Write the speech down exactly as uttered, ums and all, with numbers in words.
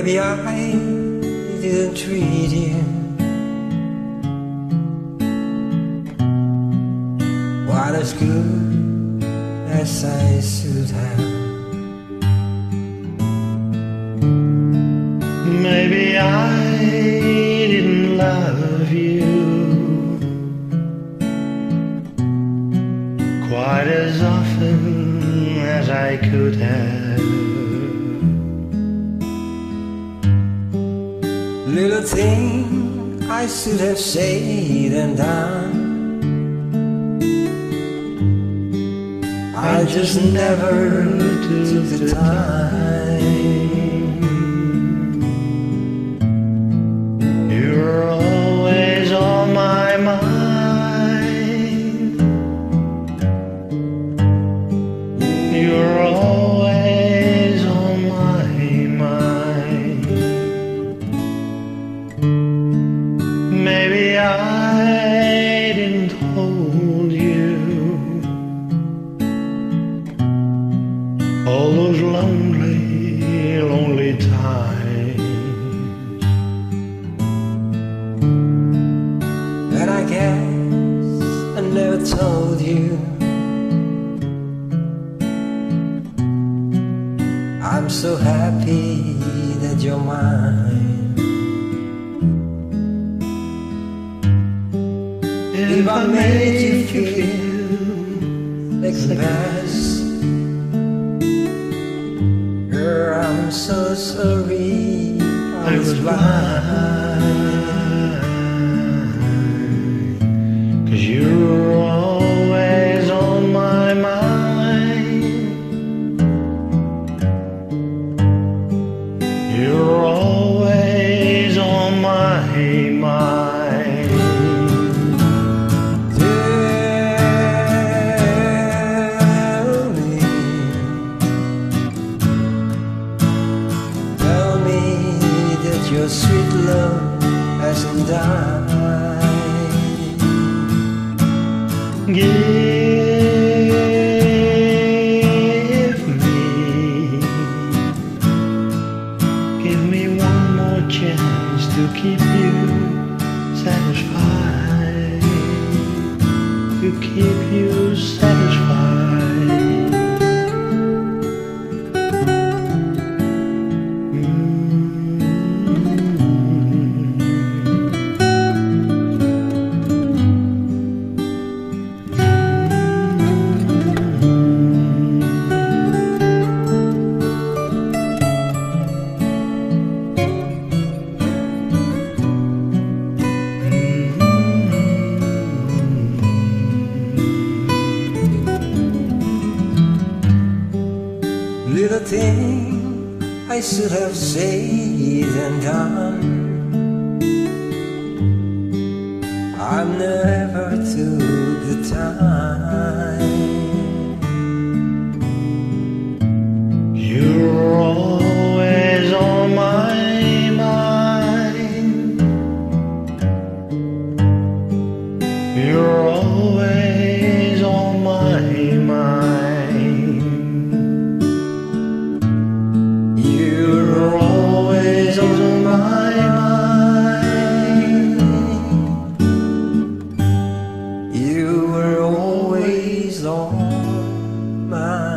Maybe I didn't treat you quite as good as I should have. Maybe I didn't love you quite as often as I could have. Little thing I should have said and done, I just never took the time. You're always on my mind. You're always on my mind. Maybe I didn't hold you all those lonely, lonely times. And I guess I never told you I'm so happy that you're mine. If I made you feel second best, girl, I'm so sorry I was blind. 'Cause you're always on my mind. You're always on my mind. Your sweet love hasn't died. Give me, give me one more chance to keep you satisfied, to keep you satisfied. Little thing I should have said and done, I never took the time. You're always on my mind. You're always on my mind. You're always on my mind. You were always on my mind.